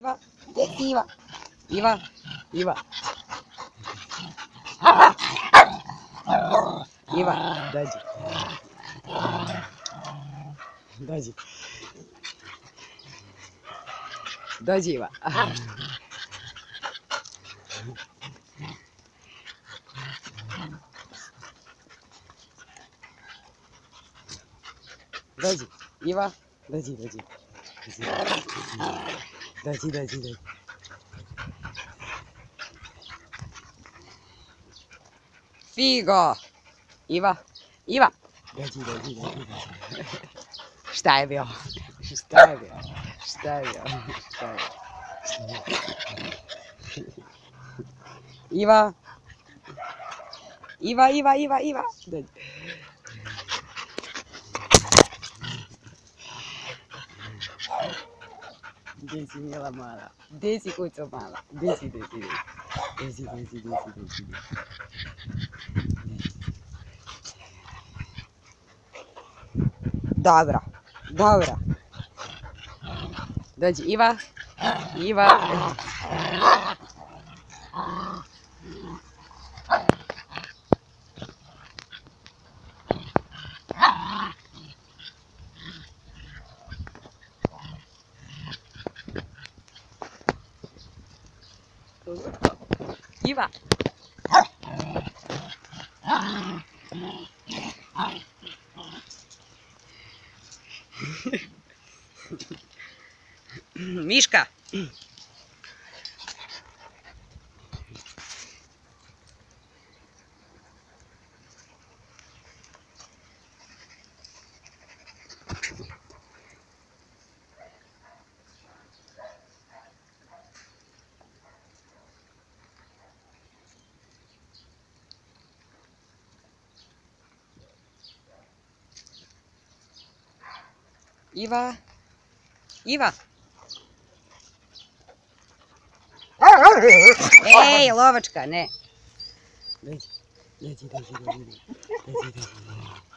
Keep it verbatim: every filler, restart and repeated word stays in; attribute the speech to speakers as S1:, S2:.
S1: Iva, gdje si Iva? Iva, Iva. Iva, dođi. Dođi. Dođi Iva. Dođi, Iva, dođi, dođi. Dođi, dođi, dođi. Figo! Iva, Iva! Dođi, dođi, dođi. Šta je bio? Šta je bio? Šta je bio? Šta je bio? Iva! Iva, Iva, Iva, Iva! Dođi. Gdje si mila mala? Gdje si kuco mala? Gdje si, gdje si, gdje si? Gdje si, gdje si, gdje si, gdje si? Dobro, dobro. Dođi, Iva. Iva. Iva. Miška. Iva. Iva. Ej, lovačka, ne. Dođi, dođi, dođi, dođi, dođi, dođi.